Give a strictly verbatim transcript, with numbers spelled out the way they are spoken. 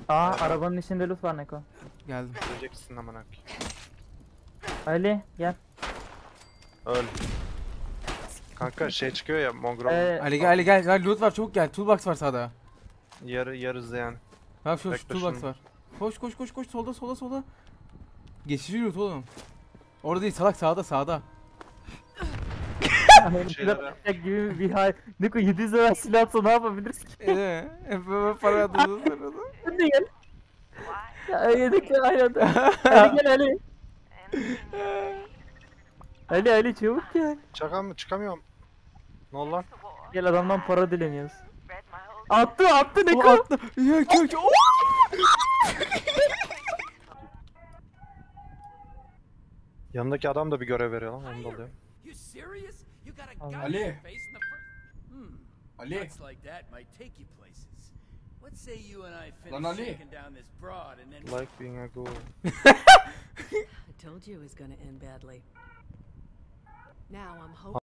Aa Evet. arabanın içinde loot var Neko. Geldim. Öleceksin amına koyayım. Ali gel. Öl. Kanka şey çıkıyor ya Mongrel. Ee, Ali gel Ali gel. Gel loot var çabuk gel. Toolbox var sağda. Yarı yarız yani. Bak şu, şu Bekle toolbox şunu. var. Koş koş koş koş solda solda solda. Geçici loot oğlum. Orada değil salak sağda sağda. Şeylere- Şeyler gibi bir hal. Neko yedi yüz lira silah atsa ne yapabiliriz ki? Eee. Hep böyle para atıyorsun sırada. Sen de gel. Ya yedekler aynı anda. Ali gel Ali. Ali Ali çabuk gel. Çakam mı çıkamıyorum. Ne oldu lan? Gel adamdan para dileniyoruz. Attı attı O Neko. attı. Yok yok yok. Yanındaki adam da bir görev veriyor lan onu da alıyor. You serious? You got a Ali. gun in Ali. your face in the first. Hmm. Ali. Nuts like that might take you places. Let's say you and I Lan finish Ali. shaking down this broad and then Like being a ghoul. I told you it was gonna end badly. Now I'm hoping.